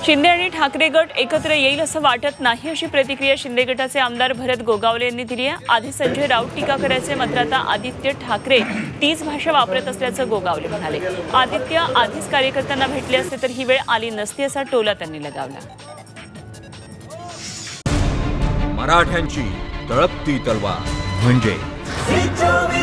शिंदे आणि ठाकरे गट एकत्र येईल असं वाटत नाही अशी प्रतिक्रिया शिंदे गटाचे आमदार भरत गोगावले यांनी दिली आहे। आधी संजय राऊत टीका करायचे, मात्र आता आदित्य ठाकरे तीच भाषा वापरत असल्याचं गोगावले म्हणाले। आदित्य आधीच कार्यकर्त्यांना भेटले असते तर ही वेळ आली नसती असा टोला त्यांनी लगावला। मराठ्यांची तळपती तलवार म्हणजे